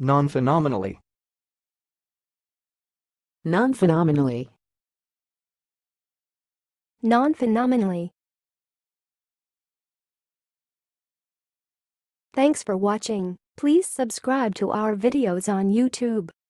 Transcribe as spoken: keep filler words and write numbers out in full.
nonphenomenally, nonphenomenally, nonphenomenally. Thanks for watching. Please subscribe to our videos on YouTube.